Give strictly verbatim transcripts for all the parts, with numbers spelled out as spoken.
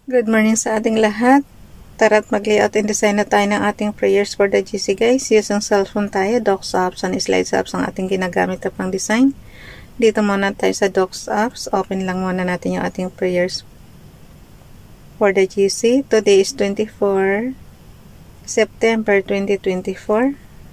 Good morning sa ating lahat. Tara't mag-layout and design na tayo ng ating prayers for the G C guys. Using cellphone tayo, Docs apps and Slides apps ang ating ginagamit na pang design. Dito muna tayo sa Docs apps. Open lang muna natin yung ating prayers for the G C. Today is twenty-four September twenty twenty-four.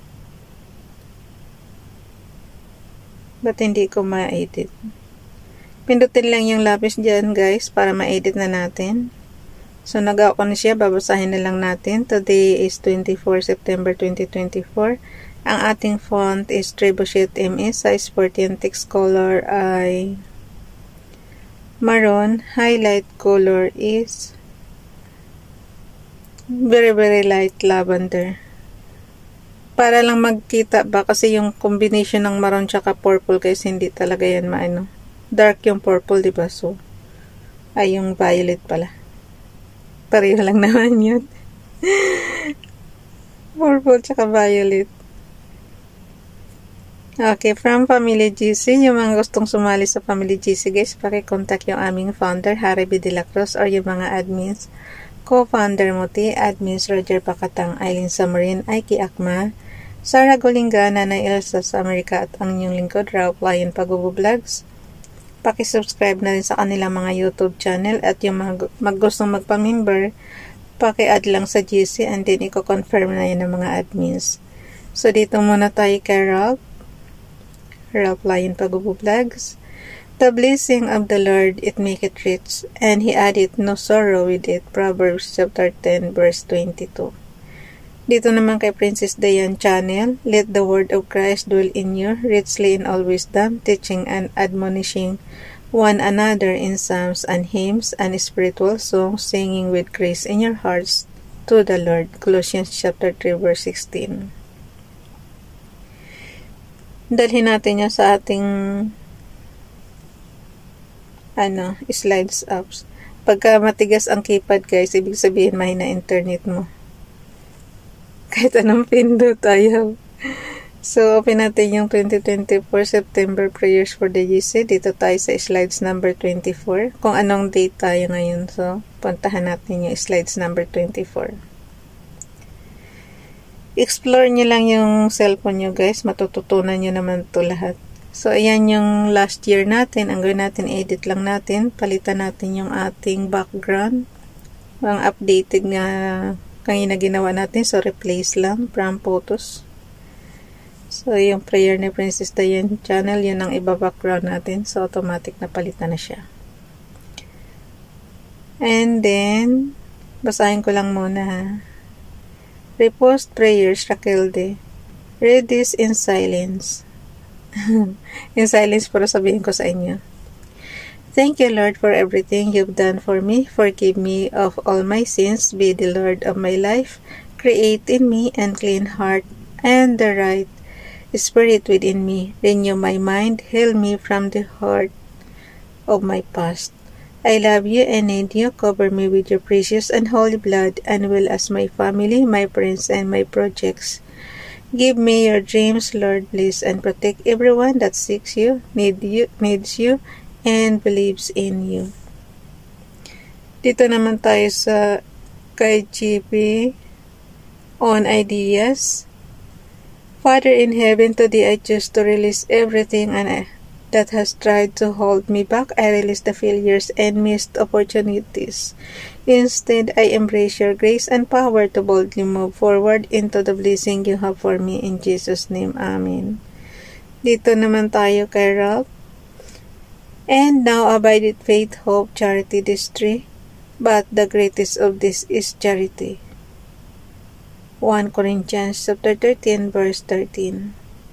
Ba't hindi ko ma-edit? Pindutin lang yung lapis dyan guys para ma-edit na natin. So, nagawa ko na siya. Babasahin na lang natin. Today is twenty-four September twenty twenty-four. Ang ating font is Trebuchet M S. Size forty and text color ay maroon. Highlight color is very very light lavender. Para lang magkita ba kasi yung combination ng maroon tsaka purple kasi hindi talaga yan maano. Dark yung purple, diba? So, ay yung violet pala. Pareho lang naman yun. Purple tsaka violet. Okay, from Family G C, yung mga gustong sumali sa Family G C guys, paki-contact yung aming founder, Harry B. De La Cruz, or yung mga admins, co-founder Muti, admins Roger Pacatang, Eileen Samarin, Aiki Akma, Sarah Golinga, Nanay Elsa sa Amerika, at ang inyong lingkod, Raup Lion Pagubo Vlogs. Paki-subscribe na rin sa kanilang mga YouTube channel at yung mga mag gustong magpa-member, paki-add lang sa G C and then i-confirm na yun ng mga admins. So, dito muna tayo kay Ralph. Ralph Lion Pagubo Vlogs. The blessing of the Lord, it make it rich, and he added no sorrow with it. Proverbs chapter ten, verse twenty-two. Dito naman kay Princess Diane Channel, let the word of Christ dwell in you, richly in all wisdom, teaching and admonishing one another in psalms and hymns and spiritual songs, singing with grace in your hearts to the Lord. Colossians chapter three, verse sixteen. Dalhin natin niya sa ating ano, slides apps. Pagka matigas ang keypad guys, ibig sabihin mahina internet mo. Kahit anong pindot ayaw. So, open natin yung twenty twenty-four September prayers for the G C. Dito tayo sa slides number twenty-four. Kung anong date tayo ngayon. So, puntahan natin yung slides number twenty-four. Explore nyo lang yung cellphone nyo guys. Matututunan nyo naman to lahat. So, ayan yung last year natin. Ang gawin natin, edit lang natin. Palitan natin yung ating background. Ang updated nga kanina ginawa natin, so replace lang from photos. So yung prayer ni Princess Diane Channel, yun ang iba-background natin, so automatic na palitan na siya. And then basahin ko lang muna ha. Repost prayers Raquelde. Read this in silence. In silence para sabihin ko sa inyo. Thank you, Lord, for everything you've done for me. Forgive me of all my sins. Be the Lord of my life. Create in me a clean heart and the right spirit within me. Renew my mind. Heal me from the hurt of my past. I love you and need you. Cover me with your precious and holy blood, and will as my family, my friends, and my projects. Give me your dreams, Lord, please, and protect everyone that seeks you, need you, needs you, and believes in you. Dito naman tayo sa kay G P on ideas. Father in heaven, today I choose to release everything and I, that has tried to hold me back. I release the failures and missed opportunities. Instead, I embrace your grace and power to boldly move forward into the blessing you have for me. In Jesus' name, Amen. Dito naman tayo kay Ralph. And now abideth faith, hope, charity, these three, but the greatest of this is charity. First Corinthians chapter thirteen, verse thirteen.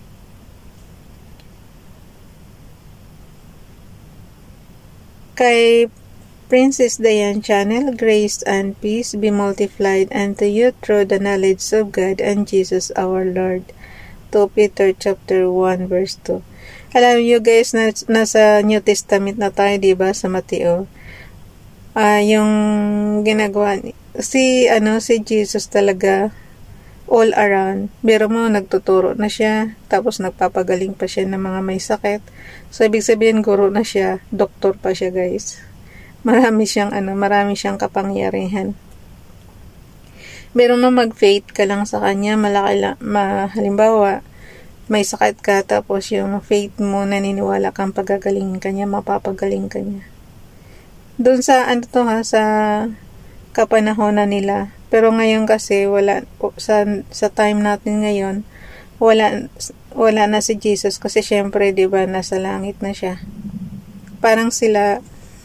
Kay Princess Diane Channel, grace and peace be multiplied unto you through the knowledge of God and Jesus our Lord. Second Peter chapter one, verse two. Alam niyo guys, na, nasa New Testament na tayo, diba, sa Mateo. Ah, uh, yung ginagawa ni, si, ano, si Jesus talaga, all around. Pero mo, nagtuturo na siya, tapos nagpapagaling pa siya ng mga may sakit. So, ibig sabihin, guro na siya, doktor pa siya guys. Marami siyang ano, marami siyang kapangyarihan. Pero na mag-faith ka lang sa kanya, malaki lang, ma, halimbawa, may sakit ka, tapos yung faith mo, naniniwala kang pagagalingin ka niya, mapapagaling ka niya. Doon sa, ano to ha, sa kapanahonan nila. Pero ngayon kasi, wala, sa, sa time natin ngayon, wala, wala na si Jesus, kasi syempre, di ba, nasa langit na siya. Parang sila,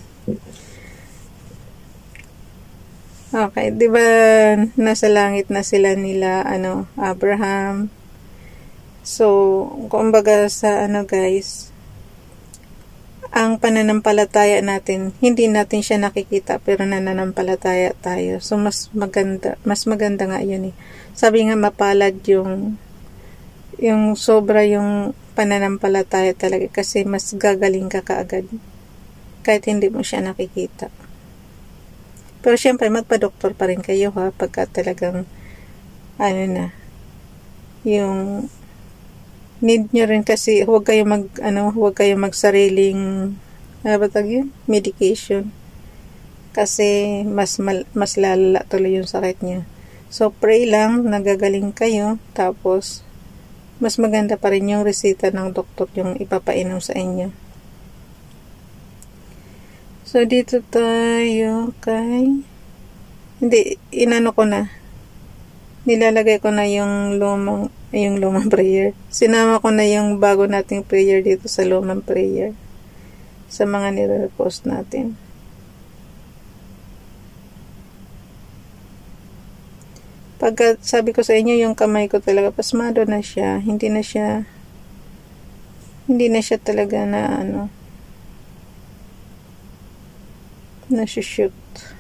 okay, di ba nasa langit na sila nila, ano, Abraham. So, kumbaga sa ano guys, ang pananampalataya natin, hindi natin siya nakikita, pero nananampalataya tayo. So, mas maganda, mas maganda nga yun eh. Sabi nga mapalad yung, yung sobra yung pananampalataya talaga, kasi mas gagaling ka kaagad, kahit hindi mo siya nakikita. Pero syempre, magpa-doktor pa rin kayo ha, pagka talagang, ano na, yung, need nyo rin kasi, huwag kayo mag, ano, huwag kayo magsariling, ano ba tag yun? Medication. Kasi, mas, mal, mas lalala tuloy yung sakit niya. So, pray lang, nagagaling kayo, tapos, mas maganda pa rin yung resita ng doktor yung ipapainom sa inyo. So, dito tayo kay, hindi, inano ko na, nilalagay ko na yung lumang, yung lumang prayer. Sinama ko na yung bago nating prayer dito sa lumang prayer, sa mga nire-repost natin. Pagka sabi ko sa inyo, yung kamay ko talaga, pasmado na siya, hindi na siya, hindi na siya talaga na, ano, nasushoot.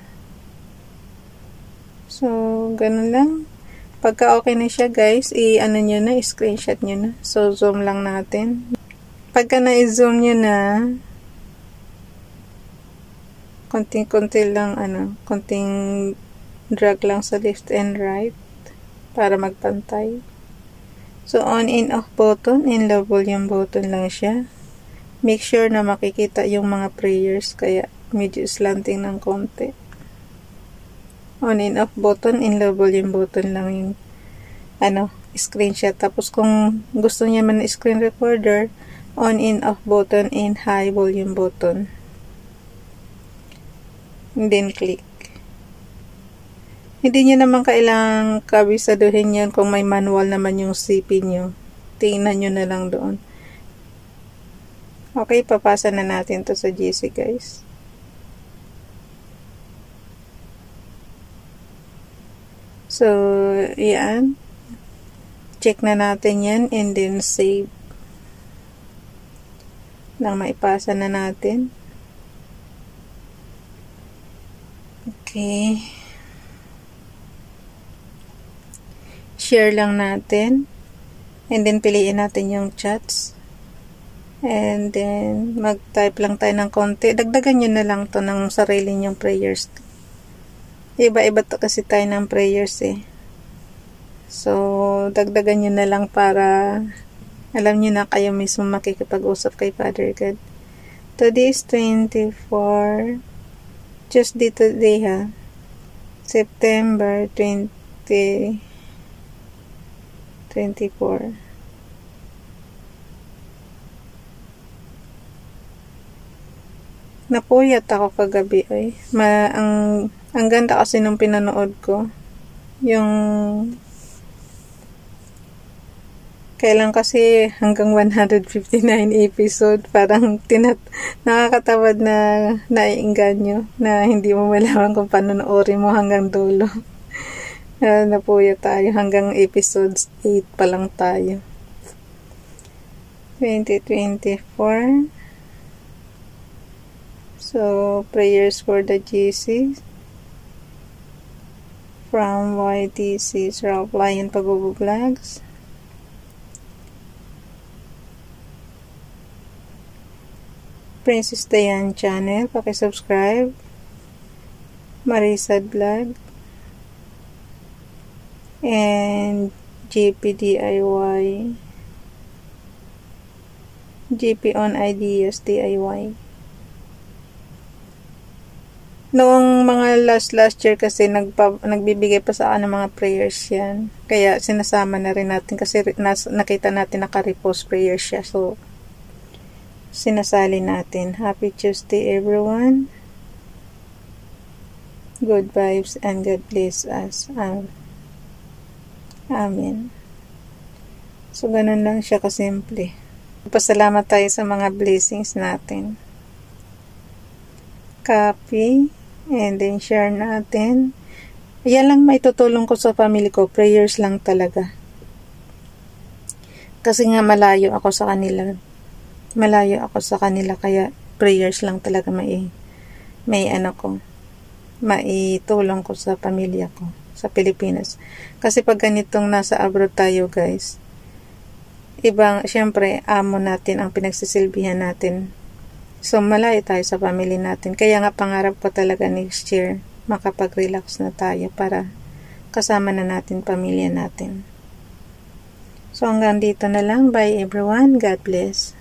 So, ganun lang. Pagka okay na siya guys, i-ano nyo na, i-screenshot nyo na. So, zoom lang natin. Pagka na-zoom nyo na, konting-konti lang, ano, konting drag lang sa left and right para magpantay. So, on and off button, in low volume button lang siya. Make sure na makikita yung mga prayers, kaya medyo slanting ng konti. On and off button, in low volume button lang yung ano, screenshot. Tapos kung gusto niya man screen recorder, on and off button, in high volume button. And then click. Hindi niyo naman kailangang kabisaduhin yan kung may manual naman yung C P nyo. Tingnan nyo na lang doon. Okay, papasa na natin to sa G C guys. So, yan. Check na natin yan and then save. Nang maipasa na natin. Okay. Share lang natin. And then piliin natin yung chats. And then mag-type lang tayo ng konti. Dagdagan nyo na lang to ng sarili nyong prayers. Iba-iba to kasi tayo ng prayers eh. So, dagdagan nyo na lang para alam nyo na kayo mismo makikipag-usap kay Father God. Today is twenty-four. Just dito today ha. September twenty twenty-four. Napuyat ako kagabi ay. Ma, ang, ang ganda kasi nung pinanood ko. Yung kailan kasi hanggang one hundred fifty-nine episode, parang tinat nakakatawad na naiinganyo na hindi mo malaman kung panonoorin mo hanggang dulo. Uh, napuyat tayo hanggang episodes eight pa lang tayo. twenty twenty-four. So, prayers for the G C from Y T C Ralph Lion Pag-vlogs. Princess Diane channel, paki-subscribe. Marisa Vlog and G P D I Y, G P on Ideas D I Y. Noong mga last last year kasi nagpa, nagbibigay pa sa akin ng mga prayers yan. Kaya sinasama na rin natin kasi nas, nakita natin naka-repost prayers siya. So, sinasali natin. Happy Tuesday everyone. Good vibes and God bless us. Um, Amen. So, ganun lang siya kasimple. Pasalamat tayo sa mga blessings natin. Copy. And then, share natin. Yan lang may tutulong ko sa family ko. Prayers lang talaga. Kasi nga malayo ako sa kanila. Malayo ako sa kanila. Kaya, prayers lang talaga may, may ano ko. Maitulong ko sa pamilya ko. Sa Pilipinas. Kasi pag ganitong nasa abroad tayo, guys. Ibang, syempre, amo natin ang pinagsisilbihan natin. So, malayo tayo sa family natin. Kaya nga, pangarap ko talaga next year, makapag-relax na tayo para kasama na natin pamilya natin. So, hanggang dito na lang. Bye everyone. God bless.